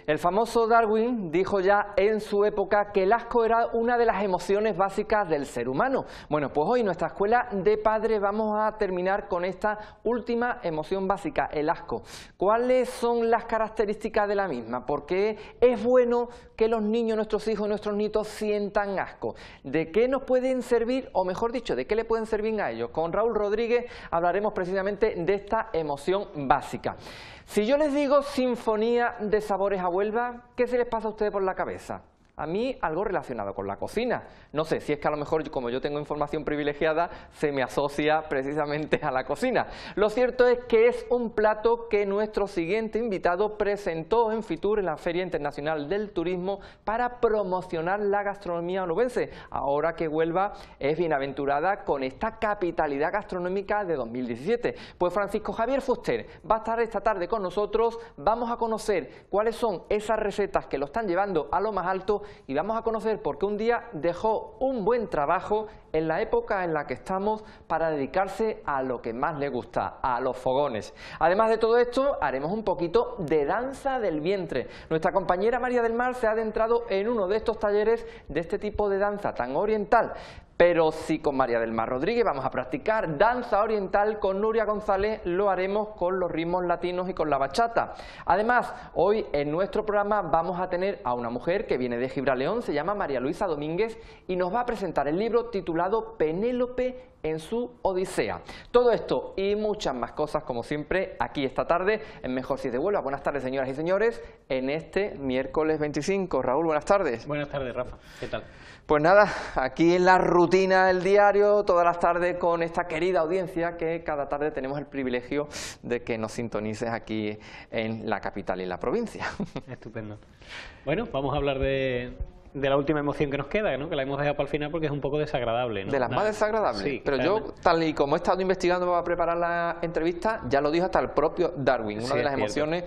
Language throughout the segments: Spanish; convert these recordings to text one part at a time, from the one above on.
El famoso Darwin dijo ya en su época que el asco era una de las emociones básicas del ser humano. Bueno, pues hoy en nuestra escuela de padres vamos a terminar con esta última emoción básica, el asco. ¿Cuáles son las características de la misma? ¿Por qué es bueno que los niños, nuestros hijos, nuestros nietos sientan asco? ¿De qué nos pueden servir, o mejor dicho, de qué le pueden servir a ellos? Con Raúl Rodríguez hablaremos precisamente de esta emoción básica. Si yo les digo sinfonía de sabores a Huelva, ¿qué se les pasa a ustedes por la cabeza? A mí algo relacionado con la cocina. No sé, si es que a lo mejor, como yo tengo información privilegiada, se me asocia precisamente a la cocina. Lo cierto es que es un plato que nuestro siguiente invitado presentó en Fitur, en la Feria Internacional del Turismo, para promocionar la gastronomía onubense, ahora que Huelva es bienaventurada con esta capitalidad gastronómica de 2017. Pues Francisco Javier Fuster va a estar esta tarde con nosotros, vamos a conocer cuáles son esas recetas que lo están llevando a lo más alto y vamos a conocer por qué un día dejó un buen trabajo en la época en la que estamos para dedicarse a lo que más le gusta, a los fogones. Además de todo esto, haremos un poquito de danza del vientre. Nuestra compañera María del Mar se ha adentrado en uno de estos talleres de este tipo de danza tan oriental. Pero si con María del Mar Rodríguez vamos a practicar danza oriental, con Nuria González lo haremos con los ritmos latinos y con la bachata. Además, hoy en nuestro programa vamos a tener a una mujer que viene de Gibraleón, se llama María Luisa Domínguez y nos va a presentar el libro titulado Penélope en su Odisea. Todo esto y muchas más cosas, como siempre, aquí esta tarde en Mejor Si de Huelva. Buenas tardes, señoras y señores, en este miércoles 25. Raúl, buenas tardes. Buenas tardes, Rafa. ¿Qué tal? Pues nada, aquí en la rutina del diario, todas las tardes con esta querida audiencia que cada tarde tenemos el privilegio de que nos sintonices aquí en la capital y en la provincia. Estupendo. Bueno, vamos a hablar de la última emoción que nos queda, ¿no? Que la hemos dejado para el final porque es un poco desagradable, ¿no? De las más desagradables. Sí, pero yo, tal y como he estado investigando para preparar la entrevista, ya lo dijo hasta el propio Darwin, una de las emociones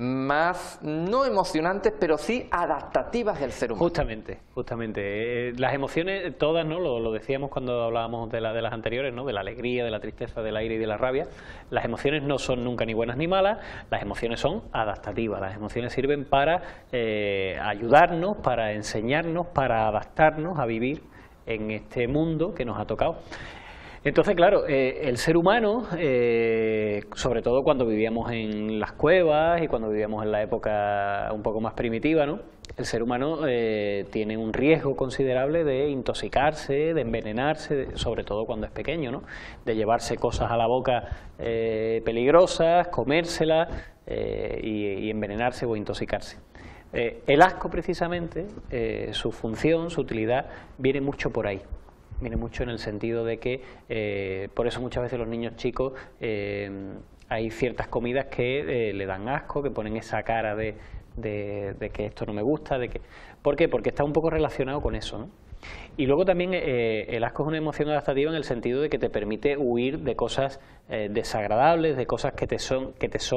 más, no emocionantes, pero sí adaptativas del ser humano. Justamente. Las emociones, todas, ¿no? Lo decíamos cuando hablábamos de las anteriores, ¿no? De la alegría, de la tristeza, del aire y de la rabia. Las emociones no son nunca ni buenas ni malas, las emociones son adaptativas. Las emociones sirven para ayudarnos, para enseñarnos, para adaptarnos a vivir en este mundo que nos ha tocado. Entonces, claro, el ser humano, sobre todo cuando vivíamos en las cuevas y cuando vivíamos en la época un poco más primitiva, ¿no? El ser humano tiene un riesgo considerable de intoxicarse, de envenenarse, sobre todo cuando es pequeño, ¿no? De llevarse cosas a la boca peligrosas, comérselas y envenenarse o intoxicarse. El asco, precisamente, su función, su utilidad, viene mucho por ahí. Viene mucho en el sentido de que, por eso muchas veces los niños chicos, hay ciertas comidas que le dan asco, que ponen esa cara de que esto no me gusta. ¿Por qué? Porque está un poco relacionado con eso, ¿no? Y luego también el asco es una emoción adaptativa en el sentido de que te permite huir de cosas desagradables, de cosas que te son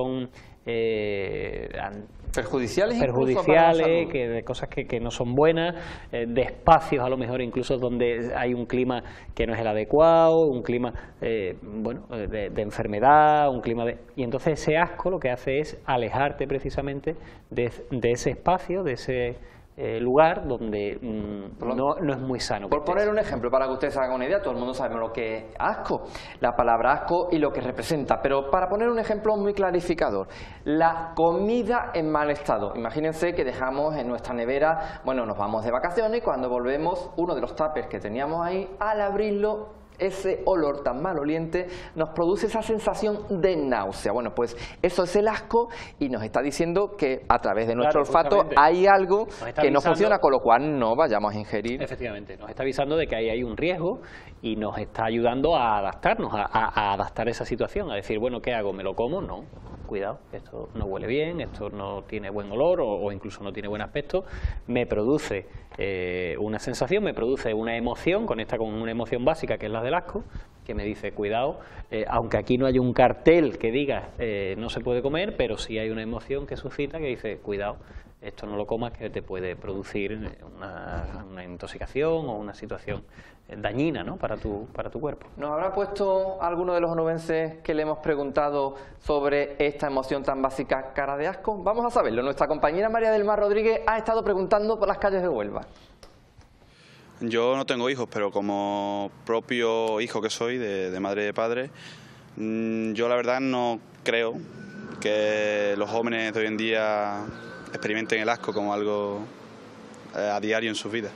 perjudiciales, de cosas que no son buenas, de espacios a lo mejor incluso donde hay un clima que no es el adecuado, un clima de enfermedad, un clima de... Y entonces ese asco lo que hace es alejarte precisamente de ese espacio, de ese lugar donde no es muy sano. Por poner un ejemplo, para que ustedes hagan una idea, todo el mundo sabe lo que es asco, la palabra asco y lo que representa, pero para poner un ejemplo muy clarificador, la comida en mal estado. Imagínense que dejamos en nuestra nevera, bueno, nos vamos de vacaciones y cuando volvemos, uno de los tuppers que teníamos ahí, al abrirlo, ese olor tan maloliente nos produce esa sensación de náusea. Bueno, pues eso es el asco y nos está diciendo que a través de nuestro olfato hay algo que no funciona, con lo cual no vayamos a ingerir. Efectivamente, nos está avisando de que ahí hay un riesgo y nos está ayudando a adaptarnos, a adaptar esa situación, a decir, bueno, ¿qué hago? ¿Me lo como? No, cuidado, esto no huele bien, esto no tiene buen olor o incluso no tiene buen aspecto, me produce una sensación, me produce una emoción, conecta con una emoción básica que es la del asco, que me dice cuidado, aunque aquí no haya un cartel que diga no se puede comer, pero sí hay una emoción que suscita que dice cuidado, esto no lo comas que te puede producir una intoxicación o una situación dañina, ¿no?, para tu cuerpo. ¿Nos habrá puesto alguno de los onubenses que le hemos preguntado sobre esta emoción tan básica cara de asco? Vamos a saberlo. Nuestra compañera María del Mar Rodríguez ha estado preguntando por las calles de Huelva. Yo no tengo hijos, pero como propio hijo que soy, de madre y de padre, yo la verdad no creo que los jóvenes de hoy en día experimenten el asco como algo a diario en sus vidas.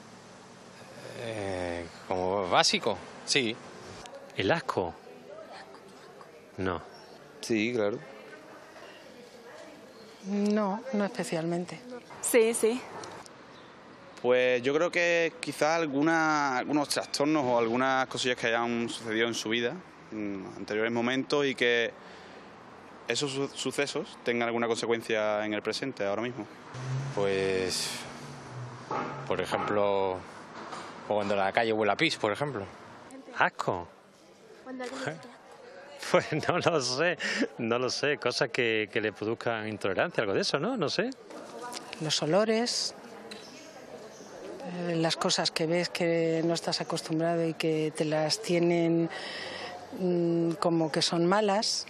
Como básico, sí. ¿El asco? No. Sí, claro. No, no especialmente. Sí, sí. Pues yo creo que quizás algunos trastornos o algunas cosillas que hayan sucedido en su vida, en anteriores momentos, y que esos sucesos tengan alguna consecuencia en el presente, ahora mismo. Pues, por ejemplo, o cuando la calle huele a pis, por ejemplo. ¿Asco? Pues no lo sé, cosas que le produzcan intolerancia, algo de eso, ¿no? No sé. Los olores, las cosas que ves que no estás acostumbrado y que te las tienen como que son malas.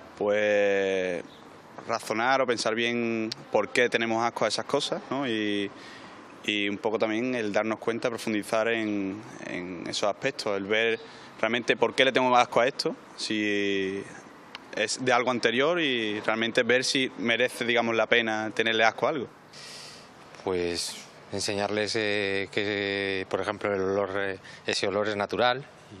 Pues razonar o pensar bien por qué tenemos asco a esas cosas, ¿no? Y un poco también el darnos cuenta, profundizar en esos aspectos, el ver realmente por qué le tengo asco a esto, si es de algo anterior, y realmente ver si merece, digamos, la pena tenerle asco a algo. Pues enseñarles que, por ejemplo, ese olor es natural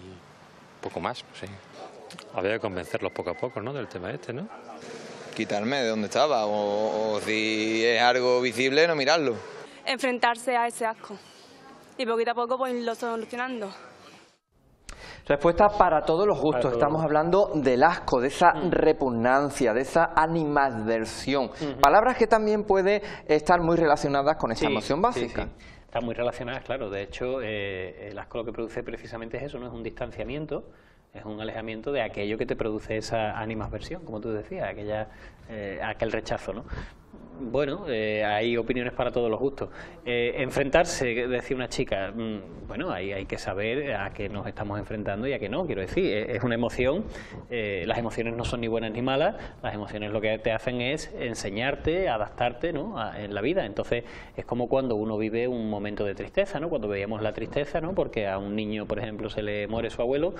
y poco más, no sé. Había que convencerlos poco a poco, ¿no?, del tema este, ¿no? Quitarme de donde estaba, o si es algo visible, no mirarlo. Enfrentarse a ese asco y poquito a poco pues irlo solucionando. Respuesta para todos los gustos. Estamos hablando del asco, de esa repugnancia, de esa animadversión. Palabras que también pueden estar muy relacionadas con esta emoción básica. Sí. Están muy relacionadas, claro. De hecho, el asco lo que produce precisamente es eso, no es un distanciamiento, es un alejamiento de aquello que te produce esa animadversión, como tú decías, aquel rechazo, ¿no? Bueno, hay opiniones para todos los gustos. Enfrentarse, decía una chica, bueno, hay que saber a qué nos estamos enfrentando y a qué no, quiero decir, es una emoción, las emociones no son ni buenas ni malas, las emociones lo que te hacen es enseñarte, adaptarte, ¿no?, en la vida. Entonces es como cuando uno vive un momento de tristeza, ¿no?, cuando veíamos la tristeza, ¿no?, porque a un niño, por ejemplo, se le muere su abuelo,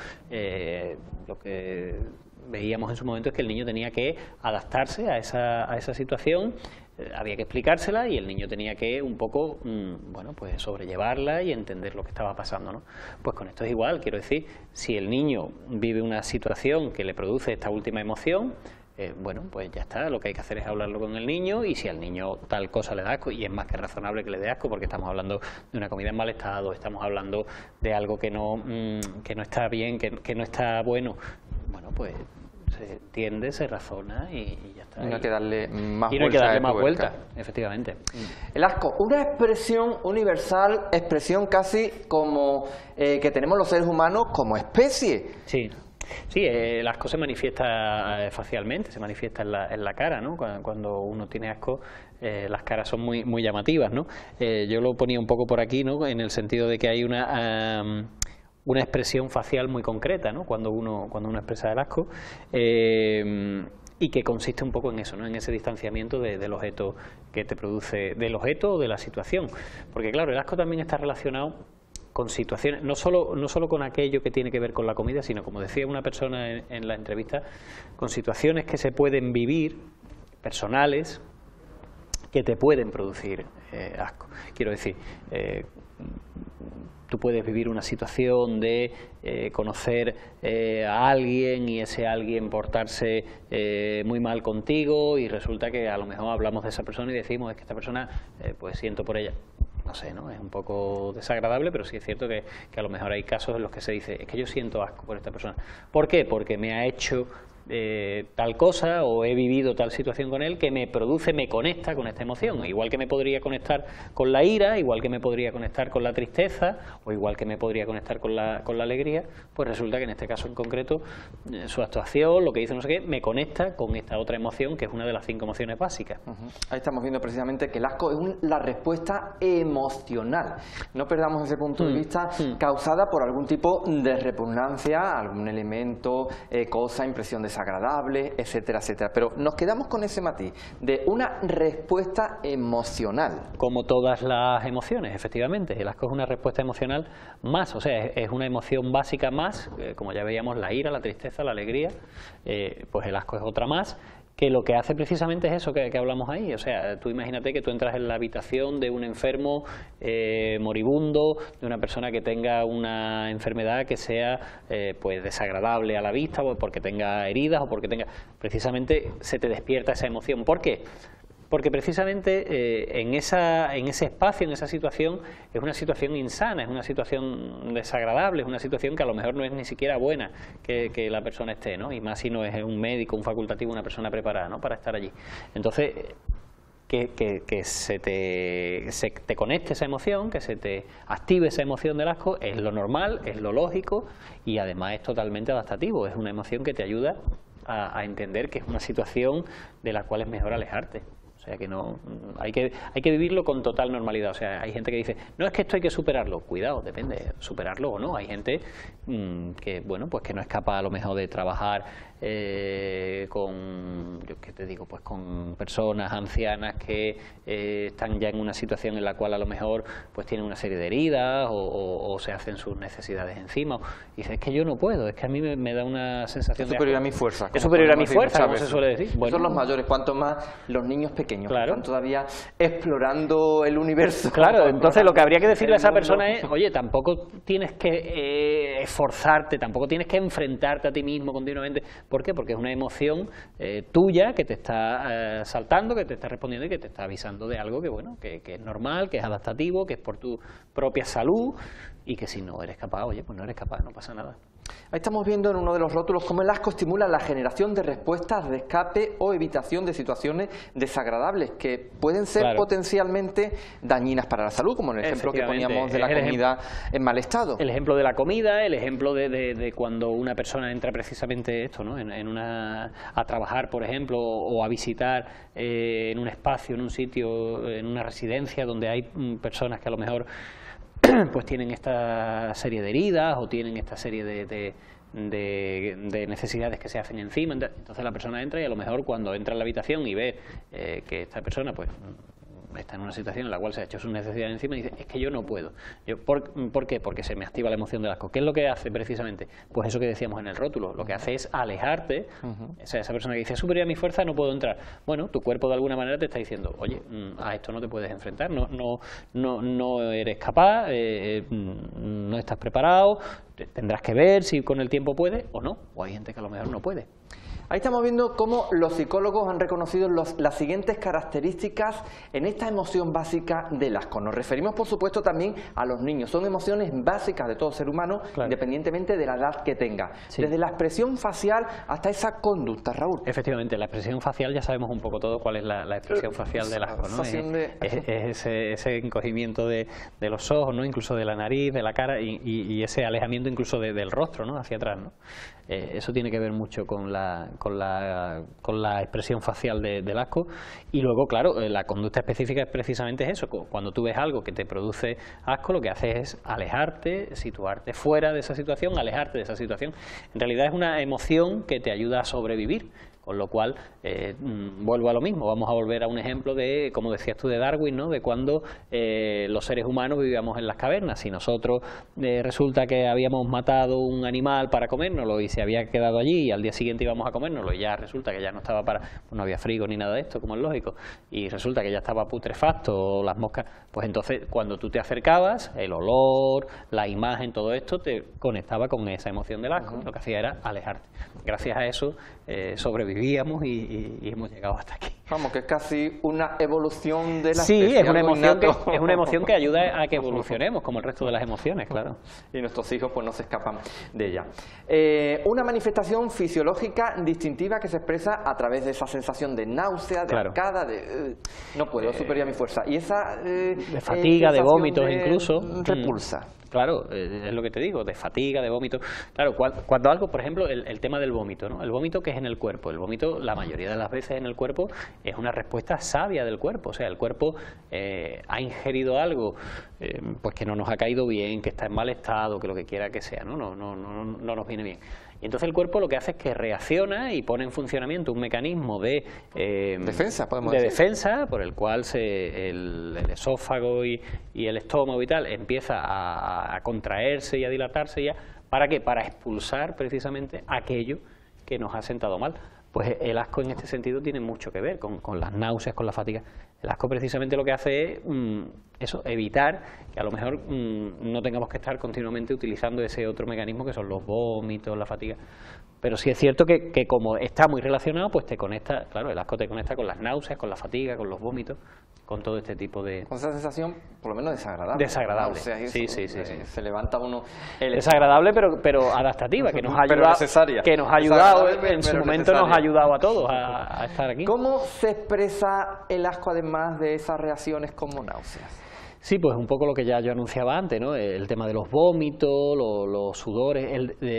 lo que veíamos en su momento es que el niño tenía que adaptarse a esa situación, había que explicársela y el niño tenía que un poco, bueno, pues sobrellevarla y entender lo que estaba pasando, ¿no? Pues con esto es igual, quiero decir, si el niño vive una situación que le produce esta última emoción, bueno, pues ya está, lo que hay que hacer es hablarlo con el niño, y si al niño tal cosa le da asco, y es más que razonable que le dé asco porque estamos hablando de una comida en mal estado, estamos hablando de algo que no está bien, que no está bueno, bueno, pues se entiende, se razona y ya está. Y no hay que darle más vuelta. Y no hay que darle más vuelta, efectivamente. El asco, una expresión universal, expresión casi como que tenemos los seres humanos como especie. Sí. Sí, el asco se manifiesta facialmente, se manifiesta en la cara, ¿no? Cuando uno tiene asco, las caras son muy llamativas, ¿no? Yo lo ponía un poco por aquí, ¿no?, en el sentido de que hay una expresión facial muy concreta, ¿no?, cuando uno expresa el asco, y que consiste un poco en eso, ¿no?, en ese distanciamiento del objeto que te produce, del objeto o de la situación, porque claro, el asco también está relacionado con situaciones, no solo con aquello que tiene que ver con la comida, sino, como decía una persona en la entrevista, con situaciones que se pueden vivir, personales, que te pueden producir asco. Quiero decir, tú puedes vivir una situación de conocer a alguien y ese alguien portarse muy mal contigo, y resulta que a lo mejor hablamos de esa persona y decimos, es que esta persona, pues siento por ella. No sé, ¿no? Es un poco desagradable, pero sí es cierto que a lo mejor hay casos en los que se dice, es que yo siento asco por esta persona. ¿Por qué? Porque me ha hecho tal cosa o he vivido tal situación con él que me conecta con esta emoción. Igual que me podría conectar con la ira, igual que me podría conectar con la tristeza o igual que me podría conectar con la alegría, pues resulta que en este caso en concreto su actuación, lo que dice no sé qué, me conecta con esta otra emoción que es una de las 5 emociones básicas. Ahí estamos viendo precisamente que el asco es la respuesta emocional. No perdamos ese punto de vista, causada por algún tipo de repugnancia, algún elemento, cosa, impresión desagradable, etcétera, etcétera. Pero nos quedamos con ese matiz de una respuesta emocional. Como todas las emociones, efectivamente. El asco es una respuesta emocional más, o sea, es una emoción básica más, como ya veíamos, la ira, la tristeza, la alegría, pues el asco es otra más, que lo que hace precisamente es eso que hablamos ahí. O sea, tú imagínate que tú entras en la habitación de un enfermo moribundo, de una persona que tenga una enfermedad que sea pues desagradable a la vista, o porque tenga heridas o porque tenga... Precisamente se te despierta esa emoción. ¿Por qué? Porque precisamente en ese espacio, en esa situación, es una situación insana, es una situación desagradable, es una situación que a lo mejor no es ni siquiera buena que la persona esté, ¿no? Y más si no es un médico, un facultativo, una persona preparada, ¿no?, para estar allí. Entonces, que se te conecte esa emoción, que se te active esa emoción del asco, es lo normal, es lo lógico y además es totalmente adaptativo, es una emoción que te ayuda a entender que es una situación de la cual es mejor alejarte. O sea que no, hay que vivirlo con total normalidad. O sea, hay gente que dice, no, es que esto hay que superarlo. Cuidado, depende, superarlo o no. Hay gente que, bueno, pues que no es capaz a lo mejor de trabajar con, yo qué te digo, pues con personas ancianas que están ya en una situación en la cual a lo mejor pues tienen una serie de heridas o se hacen sus necesidades encima. Y dice, es que yo no puedo, es que a mí me da una sensación de... Es superior a mi fuerza. Es superior a mi fuerza, como se suele decir. Bueno, son los mayores, cuanto más los niños pequeños, claro, que están todavía explorando el universo. Claro, entonces lo que habría que decirle a esa persona es, oye, tampoco tienes que esforzarte, tampoco tienes que enfrentarte a ti mismo continuamente. ¿Por qué? Porque es una emoción tuya que te está saltando, que te está respondiendo y que te está avisando de algo que, bueno, que es normal, que es adaptativo, que es por tu propia salud y que si no eres capaz, oye, pues no eres capaz, no pasa nada. Ahí estamos viendo en uno de los rótulos cómo el asco estimula la generación de respuestas de escape o evitación de situaciones desagradables que pueden ser potencialmente dañinas para la salud, como en el ejemplo que poníamos de la comida en mal estado. El ejemplo de la comida, el ejemplo de cuando una persona entra precisamente esto, ¿no?, a trabajar, por ejemplo, o a visitar en un espacio, en un sitio, en una residencia donde hay personas que a lo mejor pues tienen esta serie de heridas o tienen esta serie de necesidades que se hacen encima. Entonces la persona entra y a lo mejor cuando entra en la habitación y ve que esta persona pues está en una situación en la cual se ha hecho sus necesidades encima y dice, es que yo no puedo. ¿Por qué? Porque se me activa la emoción del asco. ¿Qué es lo que hace precisamente? Pues eso que decíamos en el rótulo, lo que hace es alejarte. O sea, esa persona que dice, superior a mi fuerza, no puedo entrar. Bueno, tu cuerpo de alguna manera te está diciendo, oye, a esto no te puedes enfrentar, no eres capaz, no estás preparado, tendrás que ver si con el tiempo puedes o no, o hay gente que a lo mejor no puede. Ahí estamos viendo cómo los psicólogos han reconocido las siguientes características en esta emoción básica del asco. Nos referimos, por supuesto, también a los niños. Son emociones básicas de todo ser humano, claro, independientemente de la edad que tenga. Sí. Desde la expresión facial hasta esa conducta, Raúl. Efectivamente, la expresión facial ya sabemos un poco todo cuál es la expresión facial del asco, ¿no? Es ese encogimiento de los ojos, ¿no?, incluso de la nariz, de la cara y ese alejamiento incluso del rostro, ¿no?, hacia atrás, ¿no? Eso tiene que ver mucho con la expresión facial del asco. Y luego, claro, la conducta específica es precisamente eso. Cuando tú ves algo que te produce asco, lo que haces es alejarte, situarte fuera de esa situación, alejarte de esa situación. En realidad es una emoción que te ayuda a sobrevivir. Con lo cual, vuelvo a lo mismo, vamos a volver a un ejemplo de, como decías tú, de Darwin, ¿no?, de cuando los seres humanos vivíamos en las cavernas. Si nosotros resulta que habíamos matado un animal para comérnoslo y se había quedado allí y al día siguiente íbamos a comérnoslo y ya resulta que ya no estaba pues no había frigo ni nada de esto, como es lógico, y resulta que ya estaba putrefacto o las moscas, pues entonces cuando tú te acercabas, el olor, la imagen, todo esto te conectaba con esa emoción del asco. Lo que hacía era alejarte. Gracias a eso sobrevivimos. vivíamos y hemos llegado hasta aquí. Vamos, que es casi una evolución de la Sí, especie, es una algo emoción que ayuda a que evolucionemos, como el resto de las emociones, claro. Y nuestros hijos pues no se escapan de ella. Una manifestación fisiológica distintiva que se expresa a través de esa sensación de náusea, de arcada, de no puedo, superar mi fuerza. Y esa de fatiga, de vómitos incluso. Repulsa. Claro, es lo que te digo, de fatiga, de vómito. Claro, cuando algo, por ejemplo, el tema del vómito, ¿no? El vómito que es en el cuerpo. El vómito, la mayoría de las veces en el cuerpo, es una respuesta sabia del cuerpo. O sea, el cuerpo ha ingerido algo pues que no nos ha caído bien, que está en mal estado, que lo que quiera que sea, ¿no? No nos viene bien. Y entonces el cuerpo lo que hace es que reacciona y pone en funcionamiento un mecanismo de defensa, podemos decir. Defensa, por el cual el esófago y el estómago y tal empieza a contraerse y a dilatarse ya. ¿Para qué? Para expulsar precisamente aquello que nos ha sentado mal. Pues el asco en este sentido tiene mucho que ver con las náuseas, con la fatiga. El asco precisamente lo que hace es evitar que a lo mejor no tengamos que estar continuamente utilizando ese otro mecanismo que son los vómitos, la fatiga. Pero sí es cierto que como está muy relacionado, pues te conecta, claro, el asco te conecta con las náuseas, con la fatiga, con los vómitos, con todo este tipo de... Con esa sensación, por lo menos desagradable. Desagradable, sí. Se levanta uno... Desagradable, pero adaptativa, que nos ha ayudado, que nos ha ayudado en su momento, nos ha ayudado a todos a estar aquí. ¿Cómo se expresa el asco además de esas reacciones como náuseas? Sí, pues un poco lo que ya yo anunciaba antes, ¿no? El tema de los vómitos, los sudores,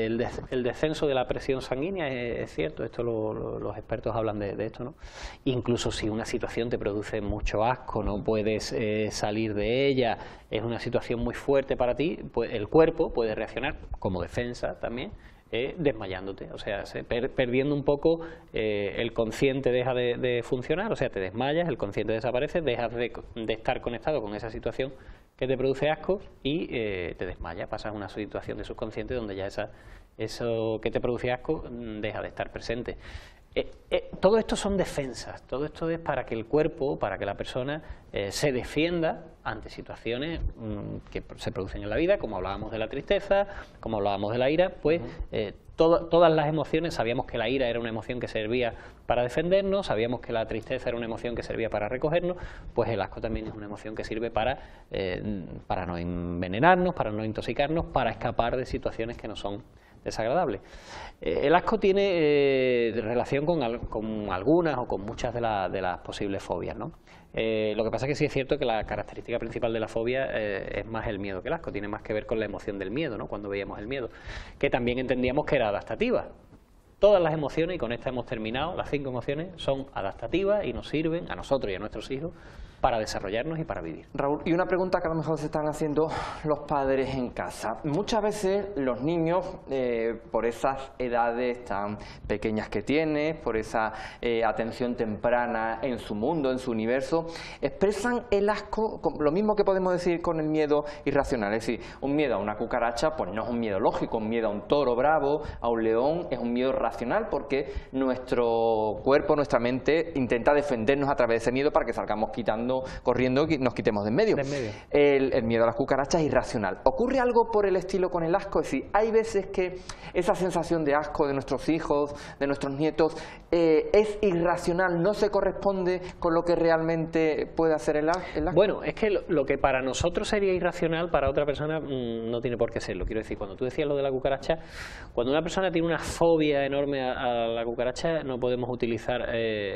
el descenso de la presión sanguínea, es cierto, esto los expertos hablan de esto, ¿no? Incluso si una situación te produce mucho asco, no puedes salir de ella, es una situación muy fuerte para ti, pues el cuerpo puede reaccionar como defensa también, desmayándote, o sea, perdiendo un poco el consciente deja de funcionar, o sea, te desmayas, el consciente desaparece, dejas de estar conectado con esa situación que te produce asco y te desmayas, pasas a una situación de subconsciente donde ya eso que te produce asco deja de estar presente. Todo esto son defensas, todo esto es para que el cuerpo, para que la persona se defienda ante situaciones que se producen en la vida, como hablábamos de la tristeza, como hablábamos de la ira, pues todas las emociones, sabíamos que la ira era una emoción que servía para defendernos, sabíamos que la tristeza era una emoción que servía para recogernos, pues el asco también es una emoción que sirve para no envenenarnos, para no intoxicarnos, para escapar de situaciones que no son desagradables. El asco tiene relación con algunas o con muchas de las posibles fobias, ¿no? Lo que pasa es que sí es cierto que la característica principal de la fobia es más el miedo que el asco, tiene más que ver con la emoción del miedo, ¿no? Cuando veíamos el miedo, que también entendíamos que era adaptativa. Todas las emociones, y con esta hemos terminado, las 5 emociones son adaptativas y nos sirven a nosotros y a nuestros hijos para desarrollarnos y para vivir. Raúl, y una pregunta que a lo mejor se están haciendo los padres en casa. Muchas veces los niños, por esas edades tan pequeñas que tienen, por esa atención temprana en su mundo, en su universo, expresan el asco, lo mismo que podemos decir con el miedo irracional. Es decir, un miedo a una cucaracha, pues no es un miedo lógico, un miedo a un toro bravo, a un león, es un miedo racional porque nuestro cuerpo, nuestra mente intenta defendernos a través de ese miedo para que salgamos corriendo y nos quitemos de en medio. El miedo a las cucarachas es irracional. ¿Ocurre algo por el estilo con el asco? Es decir, hay veces que esa sensación de asco de nuestros hijos, de nuestros nietos, es irracional, no se corresponde con lo que realmente puede hacer el asco. Bueno, es que lo que para nosotros sería irracional, para otra persona no tiene por qué serlo. Quiero decir, cuando tú decías lo de la cucaracha, cuando una persona tiene una fobia enorme a la cucaracha, no podemos utilizar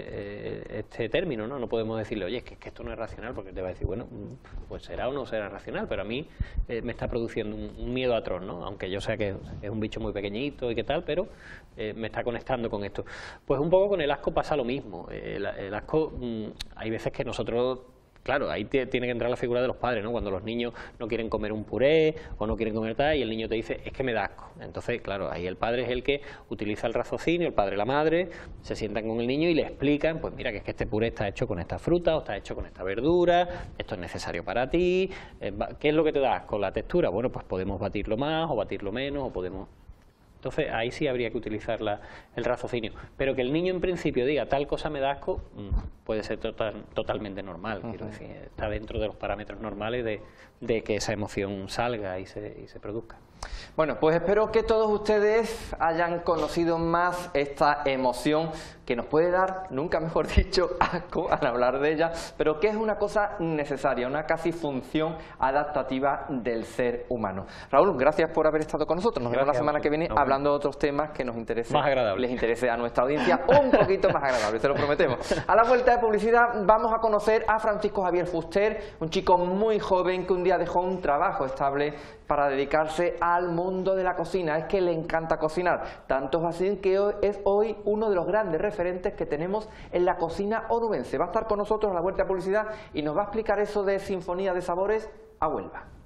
este término, ¿no? No podemos decirle, oye, es que esto no es racional, porque te va a decir, bueno, pues será o no será racional, pero a mí me está produciendo un miedo atroz, ¿no? Aunque yo sé que es un bicho muy pequeñito y qué tal, pero me está conectando con esto. Pues un poco con el asco pasa lo mismo. El asco, hay veces que nosotros... Claro, ahí tiene que entrar la figura de los padres, ¿no? Cuando los niños no quieren comer un puré o no quieren comer tal y el niño te dice, es que me da asco. Entonces, claro, ahí el padre es el que utiliza el raciocinio, el padre y la madre, se sientan con el niño y le explican, pues mira, que es que este puré está hecho con esta fruta o está hecho con esta verdura, esto es necesario para ti, ¿qué es lo que te da asco? La textura, bueno, pues podemos batirlo más o batirlo menos o podemos... Entonces ahí sí habría que utilizar el raciocinio. Pero que el niño en principio diga tal cosa me da asco, puede ser totalmente normal. Quiero decir, está dentro de los parámetros normales de que esa emoción salga y se produzca. Bueno, pues espero que todos ustedes hayan conocido más esta emoción que nos puede dar, nunca mejor dicho, asco al hablar de ella, pero que es una cosa necesaria, una casi función adaptativa del ser humano. Raúl, gracias por haber estado con nosotros. Nos vemos la semana que viene hablando de otros temas que nos interesen, les interese a nuestra audiencia un poquito más agradable, te lo prometemos. A la vuelta de publicidad vamos a conocer a Francisco Javier Fuster, un chico muy joven que un día dejó un trabajo estable para dedicarse al mundo de la cocina. Es que le encanta cocinar, tanto es así que es hoy uno de los grandes referentes que tenemos en la cocina onubense. Va a estar con nosotros a la vuelta de publicidad y nos va a explicar eso de sinfonía de sabores a Huelva.